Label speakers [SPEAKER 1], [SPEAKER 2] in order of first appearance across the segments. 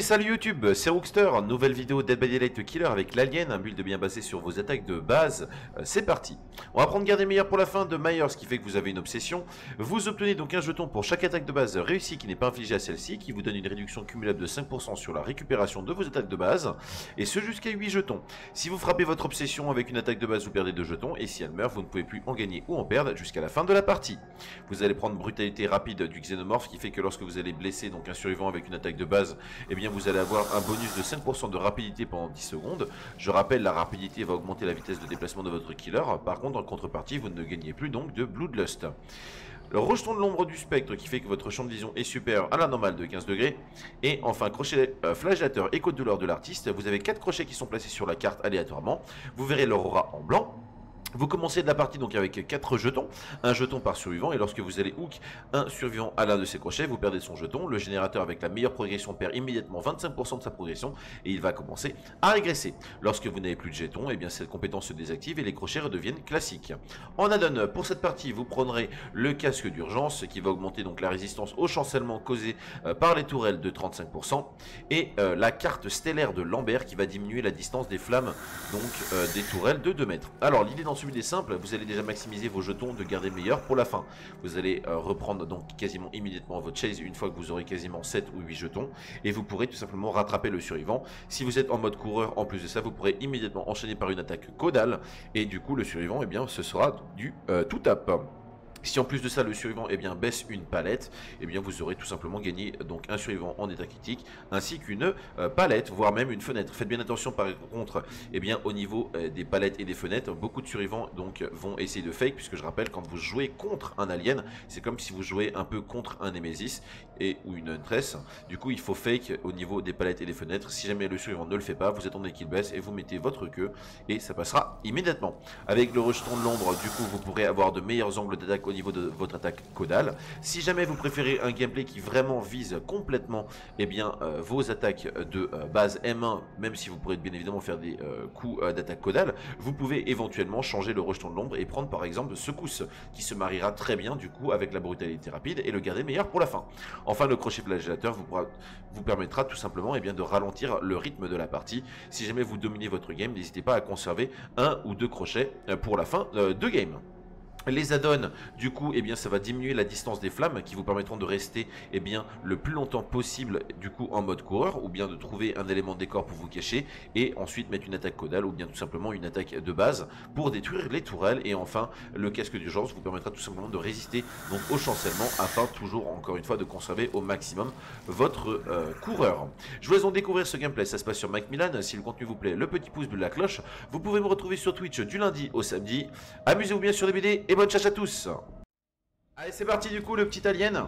[SPEAKER 1] salut YouTube, c'est Rookster, nouvelle vidéo Dead by Daylight Killer avec l'Alien, un build bien basé sur vos attaques de base. C'est parti. On va prendre garde des meilleurs pour la fin de Myers, ce qui fait que vous avez une obsession. Vous obtenez donc un jeton pour chaque attaque de base réussie qui n'est pas infligée à celle-ci, qui vous donne une réduction cumulable de 5% sur la récupération de vos attaques de base, et ce jusqu'à 8 jetons. Si vous frappez votre obsession avec une attaque de base, vous perdez 2 jetons, et si elle meurt, vous ne pouvez plus en gagner ou en perdre jusqu'à la fin de la partie. Vous allez prendre brutalité rapide du xénomorphe, qui fait que lorsque vous allez blesser donc un survivant avec une attaque de base, eh bien vous allez avoir un bonus de 5% de rapidité pendant 10 secondes. Je rappelle, la rapidité va augmenter la vitesse de déplacement de votre killer. Par contre, en contrepartie, vous ne gagnez plus donc de Bloodlust. Le rejeton de l'ombre du spectre qui fait que votre champ de vision est supérieur à la normale de 15 degrés. Et enfin, crochet flagellateur écho de douleur de l'artiste. Vous avez 4 crochets qui sont placés sur la carte aléatoirement. Vous verrez leur aura en blanc. Vous commencez de la partie donc avec 4 jetons, un jeton par survivant, et lorsque vous allez hook un survivant à l'un de ses crochets, vous perdez son jeton. Le générateur avec la meilleure progression perd immédiatement 25% de sa progression et il va commencer à régresser. Lorsque vous n'avez plus de jetons, et bien cette compétence se désactive et les crochets redeviennent classiques. En add-on, pour cette partie, vous prendrez le casque d'urgence qui va augmenter donc la résistance au chancellement causé par les tourelles de 35% et la carte stellaire de Lambert qui va diminuer la distance des flammes donc des tourelles de 2 mètres. Alors l'idée dans celui des simples, vous allez déjà maximiser vos jetons de garder meilleur pour la fin. Vous allez reprendre donc quasiment immédiatement votre chase une fois que vous aurez quasiment 7 ou 8 jetons et vous pourrez tout simplement rattraper le survivant. Si vous êtes en mode coureur, en plus de ça, vous pourrez immédiatement enchaîner par une attaque caudale et du coup le survivant, eh bien, ce sera du tout tap. Si en plus de ça le survivant eh bien, baisse une palette, eh bien, vous aurez tout simplement gagné donc un survivant en état critique ainsi qu'une palette, voire même une fenêtre. Faites bien attention par contre eh bien, au niveau des palettes et des fenêtres. Beaucoup de survivants donc, vont essayer de fake, puisque je rappelle, quand vous jouez contre un alien, c'est comme si vous jouez un peu contre un Nemesis ou une Huntress. Du coup il faut fake au niveau des palettes et des fenêtres. Si jamais le survivant ne le fait pas, vous attendez qu'il baisse et vous mettez votre queue et ça passera immédiatement. Avec le rejeton de l'ombre, du coup vous pourrez avoir de meilleurs angles d'attaque au niveau de votre attaque caudale. Si jamais vous préférez un gameplay qui vraiment vise complètement eh bien, vos attaques de base M1, même si vous pourrez bien évidemment faire des coups d'attaque caudale, vous pouvez éventuellement changer le rejeton de l'ombre et prendre par exemple secousse qui se mariera très bien du coup avec la brutalité rapide et le garder meilleur pour la fin. Enfin, le crochet flagellateur vous permettra tout simplement eh bien, de ralentir le rythme de la partie. Si jamais vous dominez votre game, n'hésitez pas à conserver 1 ou 2 crochets pour la fin de game. Les add-ons, du coup, eh bien, ça va diminuer la distance des flammes qui vous permettront de rester eh bien, le plus longtemps possible du coup en mode coureur, ou bien de trouver un élément de décor pour vous cacher et ensuite mettre une attaque caudale ou bien tout simplement une attaque de base pour détruire les tourelles. Et enfin, le casque d'urgence vous permettra tout simplement de résister donc au chancellement afin toujours encore une fois de conserver au maximum votre coureur. Je vous laisse donc découvrir ce gameplay, ça se passe sur Macmillan. Si le contenu vous plaît, le petit pouce bleu de la cloche. Vous pouvez me retrouver sur Twitch du lundi au samedi. Amusez-vous bien sur les BD et bonne chasse à tous. Allez, c'est parti du coup, le petit alien.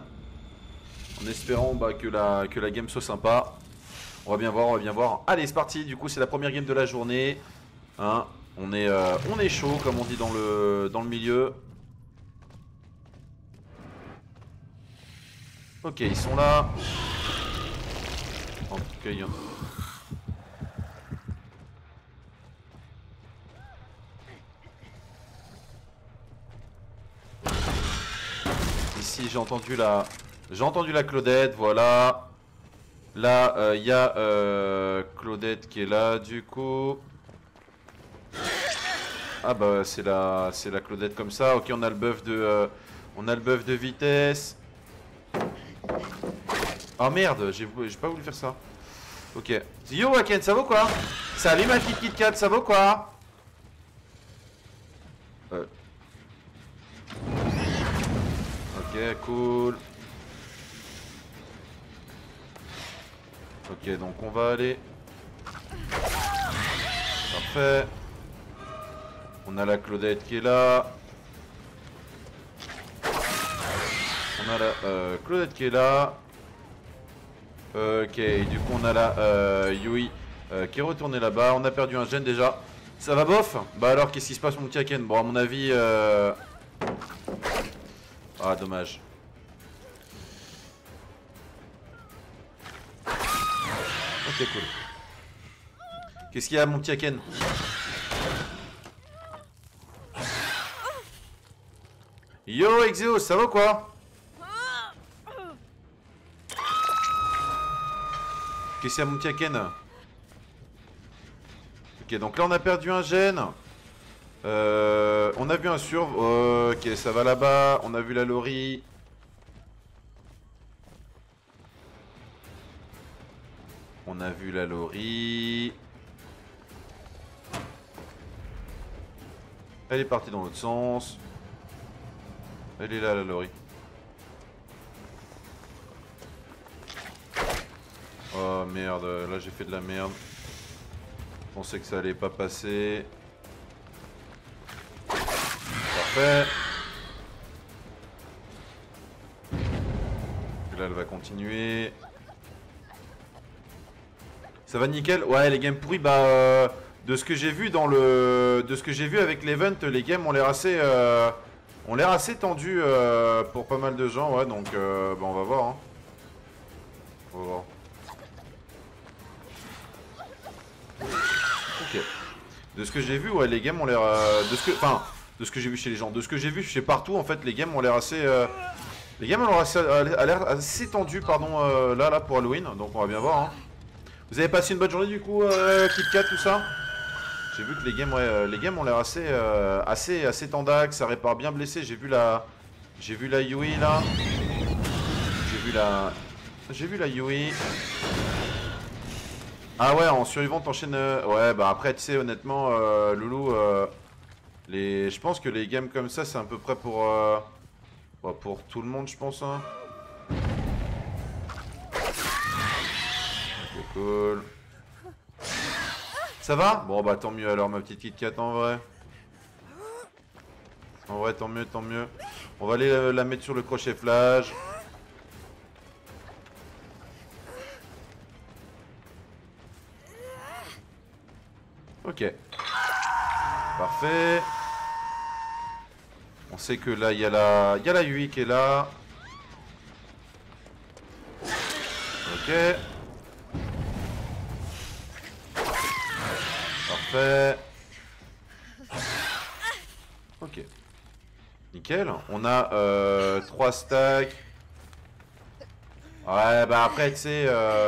[SPEAKER 1] En espérant que la game soit sympa. On va bien voir, on va bien voir. Allez, c'est parti, du coup c'est la première game de la journée. Hein, on est chaud comme on dit dans le milieu. Ok, ils sont là. En tout cas, il y en a... Ici j'ai entendu la Claudette, voilà. Là il y a Claudette qui est là du coup. Ah bah c'est la Claudette comme ça. Ok, on a le buff de vitesse. Oh merde, j'ai pas voulu faire ça. Ok. Yo Waken, ça va quoi? Salut ma petite Kit Kat, ça va quoi? Ok, cool. Ok, donc on va aller. Parfait. On a la Claudette qui est là. On a la Claudette qui est là. Ok, et du coup on a la Yui qui est retournée là-bas. On a perdu un gène déjà. Ça va bof? Bah alors qu'est-ce qui se passe mon petit Aken? Bon à mon avis ah dommage. Ok cool. Qu'est-ce qu'il y a mon petit Aken? Yo Exeos, ça va quoi? Qu'est-ce qu'il y a mon petit Aken? Ok, donc là on a perdu un gène. On a vu un surv. Ok, ça va là-bas. On a vu la Lori. On a vu la Lori. Elle est partie dans l'autre sens. Elle est là, la Lori. Oh merde, là j'ai fait de la merde. Je pensais que ça allait pas passer. Parfait. Là elle va continuer. Ça va nickel. Ouais, les games pourris, bah de ce que j'ai vu dans le, de ce que j'ai vu avec l'event, les games ont l'air assez tendus pour pas mal de gens. Ouais, donc bah, on va voir. Hein. On va voir. Ok. De ce que j'ai vu, ouais, les games ont l'air, de ce que j'ai vu chez les gens, de ce que j'ai vu chez partout, en fait, les games ont l'air assez, les games ont l'air assez tendus, pardon, là pour Halloween. Donc on va bien voir. Hein. Vous avez passé une bonne journée du coup, KitKat, tout ça? J'ai vu que les games, ouais, les games ont l'air assez tendax, ça répare bien blessé. J'ai vu la Yui là. J'ai vu la Yui. Ah ouais, en survivant t'enchaînes. Ouais, bah après tu sais honnêtement, Loulou, je pense que les games comme ça c'est à peu près pour tout le monde, je pense. Hein. C'est cool. Ça va? Bon bah tant mieux alors ma petite KitKat en vrai. En vrai tant mieux, tant mieux. On va aller la mettre sur le crochet flash. Ok. Parfait. On sait que là il y a la Yui qui est là. Ok. Parfait. Ok. Nickel. On a 3 stacks. Ouais, bah après, tu sais...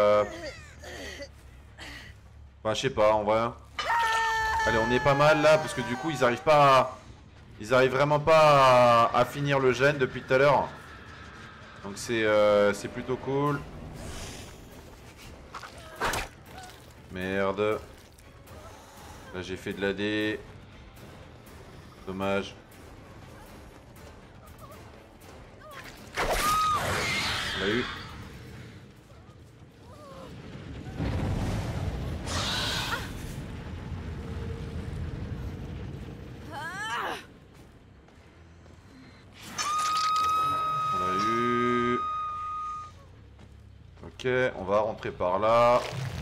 [SPEAKER 1] Enfin, je sais pas, en vrai. Allez, on est pas mal là, parce que du coup, ils arrivent pas à... Ils arrivent vraiment pas à finir le gène depuis tout à l'heure. Donc c'est plutôt cool. Merde. Là j'ai fait de l'AD. Dommage. On l'a eu. On l'a eu. Ok, on va rentrer par là.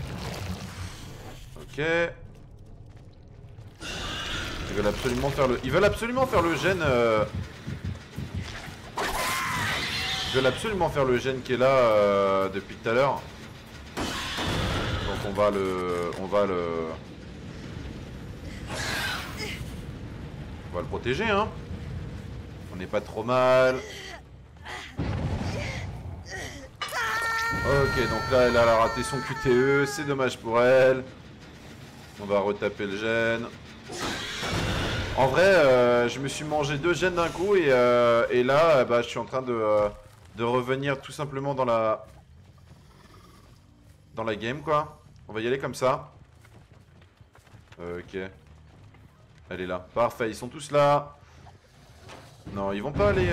[SPEAKER 1] Ok. Ils veulent absolument faire le... Ils veulent absolument faire le gène... Ils veulent absolument faire le gène qui est là depuis tout à l'heure. Donc on va le... On va le protéger, hein. On n'est pas trop mal. Ok, donc là elle a raté son QTE, c'est dommage pour elle. On va retaper le gène. En vrai, je me suis mangé 2 gènes d'un coup et là, bah, je suis en train de revenir tout simplement dans la game, quoi. On va y aller comme ça. Ok. Elle est là. Parfait, ils sont tous là. Non, ils vont pas aller...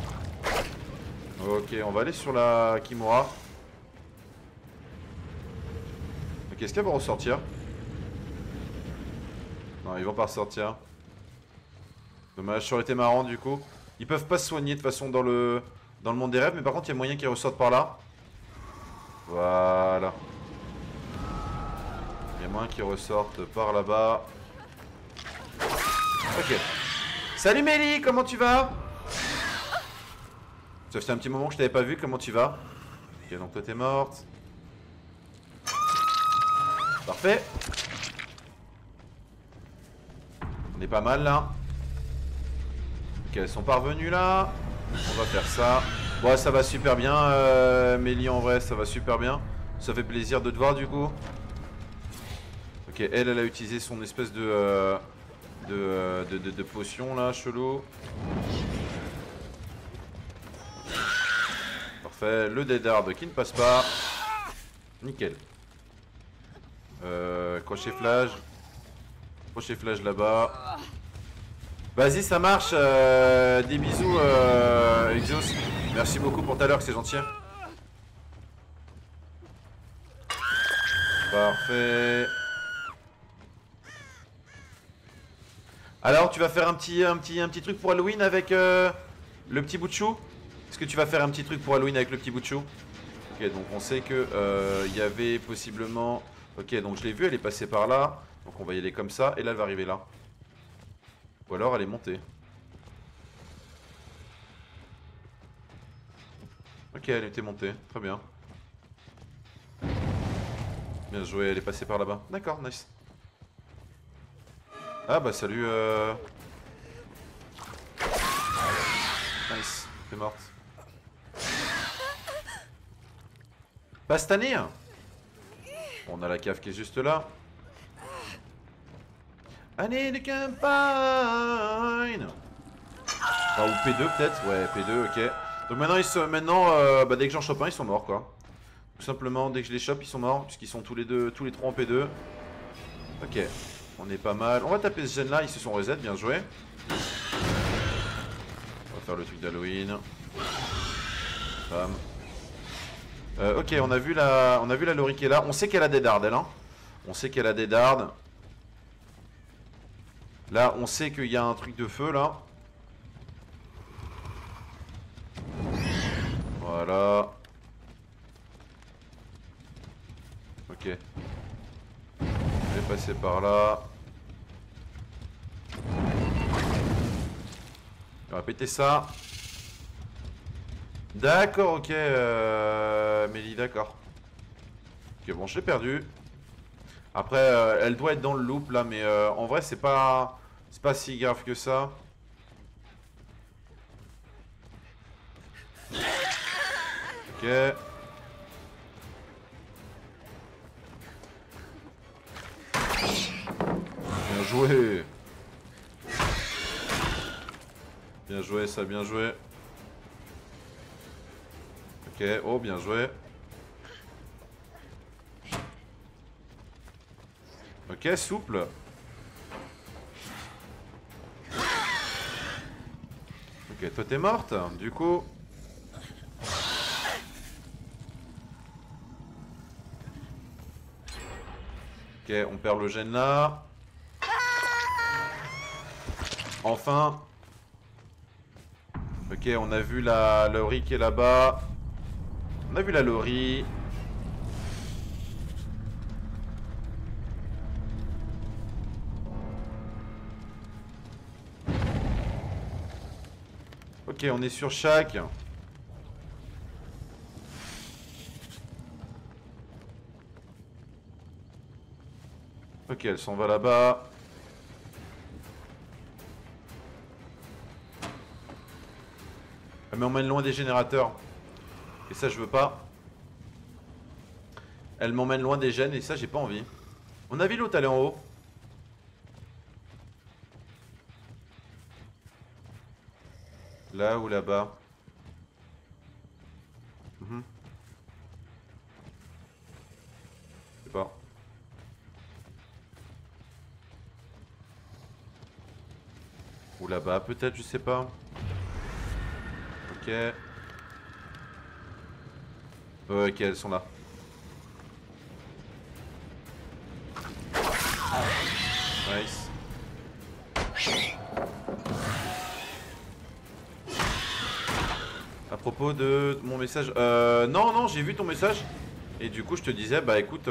[SPEAKER 1] Ok, on va aller sur la Kimura. Ok, est-ce qu'elle va ressortir? Non, ils vont pas ressortir. Dommage, ça aurait été marrant du coup. Ils peuvent pas se soigner de toute façon dans le monde des rêves, mais par contre il y a moyen qu'ils ressortent par là. Voilà. Il y a moyen qu'ils ressortent par là-bas. Ok. Salut Mélie, comment tu vas? Ça fait un petit moment que je t'avais pas vu, comment tu vas? Ok, donc toi t'es morte. Parfait. On est pas mal là. Ok, elles sont parvenues là. On va faire ça. Bon, ça va super bien, Mélie, en vrai, ça va super bien. Ça fait plaisir de te voir du coup. Ok, elle a utilisé son espèce de potion là, chelou. Parfait, le Dead Hard qui ne passe pas. Nickel. Crochet flash. Crochet flash là-bas. Vas-y, ça marche. Des bisous, Exos. Merci beaucoup pour tout à l'heure, c'est gentil. Parfait. Alors, tu vas faire un petit truc pour Halloween avec le petit bout de chou? Est-ce que tu vas faire un petit truc pour Halloween avec le petit bout de chou? Ok, donc on sait que il y avait possiblement... Ok, donc je l'ai vue, elle est passée par là. Donc on va y aller comme ça, et là elle va arriver là. Ou alors elle est montée. Ok, elle était montée, très bien. Bien joué, elle est passée par là-bas. D'accord, nice. Ah bah salut Nice, t'es morte. Pas cette année. On a la cave qui est juste là. Année de campagne. Ah, ou P2 peut-être. Ouais, P2, ok. Donc maintenant, bah, dès que j'en chope un, ils sont morts quoi. Tout simplement, dès que je les chope, ils sont morts. Puisqu'ils sont tous les trois en P2. Ok, on est pas mal. On va taper ce gène là, ils se sont reset, bien joué. On va faire le truc d'Halloween. Bam. Ok, on a vu la Laurie qui est là. On sait qu'elle a des dards, elle, hein. On sait qu'elle a des dards. Là, on sait qu'il y a un truc de feu, là. Voilà. Ok. Je vais passer par là. On va péter ça. D'accord, ok, Mélie, d'accord. Ok, bon, je l'ai perdu. Après, elle doit être dans le loop, là, mais en vrai, c'est pas si grave que ça. Ok. Bien joué. Bien joué, ça, bien joué. Ok, oh, bien joué. Ok, souple. Ok, toi t'es morte, du coup. Ok, on perd le gène là. Enfin. Ok, on a vu la Laurie qui est là-bas. On a vu la Laurie. Ok, on est sur chaque. Ok, elle s'en va là-bas. Elle m'emmène loin des générateurs. Et ça, je veux pas. Elle m'emmène loin des gènes et ça, j'ai pas envie. On a vu l'autre aller en haut. Là ou là-bas. Je sais pas. Ou là-bas, peut-être, je sais pas. Ok. Ok, elles sont là. Nice. À propos de mon message... non, non, j'ai vu ton message. Et du coup, je te disais, bah écoute...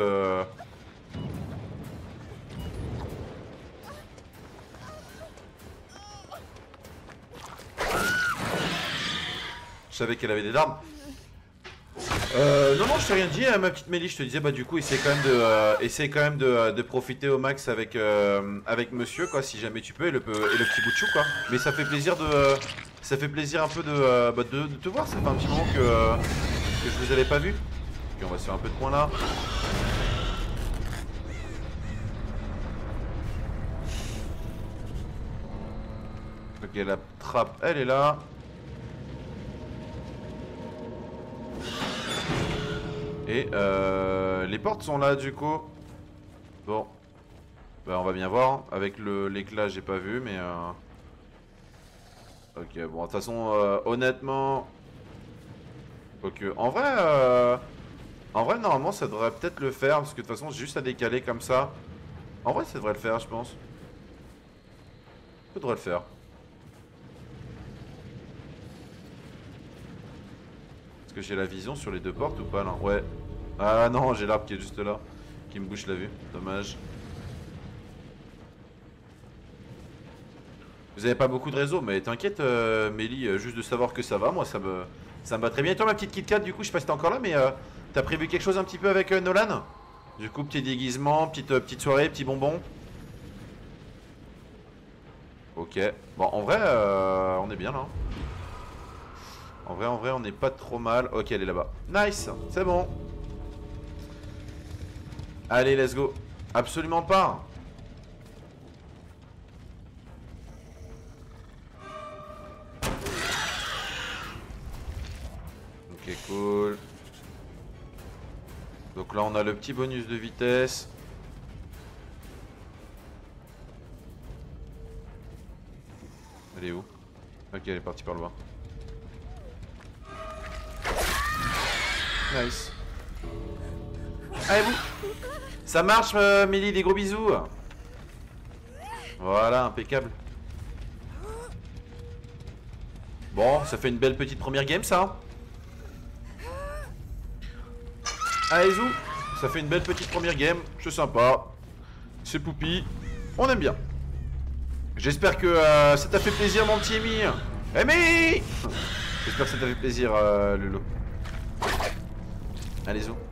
[SPEAKER 1] Je savais qu'elle avait des armes. Non, non, je t'ai rien dit, ma petite Mélie. Je te disais, bah du coup, essaye quand même de profiter au max avec, avec monsieur, quoi, si jamais tu peux, et le petit bout de chou, quoi. Mais ça fait plaisir ça fait plaisir un peu de te voir. Ça fait un petit moment que je vous avais pas vu. Ok, on va se faire un peu de points là. Ok, la trappe, elle est là. Et les portes sont là du coup. Bon. Bah on va bien voir. Avec l'éclat j'ai pas vu mais ok bon de toute façon honnêtement. Ok en vrai normalement ça devrait peut-être le faire. Parce que de toute façon j'ai juste à décaler comme ça. En vrai ça devrait le faire je pense. Ça devrait le faire. Est-ce que j'ai la vision sur les deux portes ou pas là? Ouais. Ah non j'ai l'arbre qui est juste là. Qui me bouche la vue. Dommage. Vous avez pas beaucoup de réseau, mais t'inquiète, Mélie, juste de savoir que ça va, moi ça me va très bien. Et toi, ma petite Kit Kat, du coup, je sais pas si t'es encore là, mais t'as prévu quelque chose un petit peu avec Nolan? Du coup, petit déguisement, petite soirée, petit bonbon. Ok. Bon, en vrai, on est bien là. En vrai, on n'est pas trop mal. Ok, elle est là-bas. Nice, c'est bon. Allez, let's go. Absolument pas. Ok, cool. Donc là, on a le petit bonus de vitesse. Elle est où? Ok, elle est partie par le bas. Nice. Allez, vous. Ça marche, Mélie, des gros bisous. Voilà, impeccable. Bon, ça fait une belle petite première game, ça. Allez, zou. Ça fait une belle petite première game. C'est sympa. C'est poupi. On aime bien. J'espère que ça t'a fait plaisir, mon petit Amy. Amy. J'espère que ça t'a fait plaisir, Lolo. Allez, zou.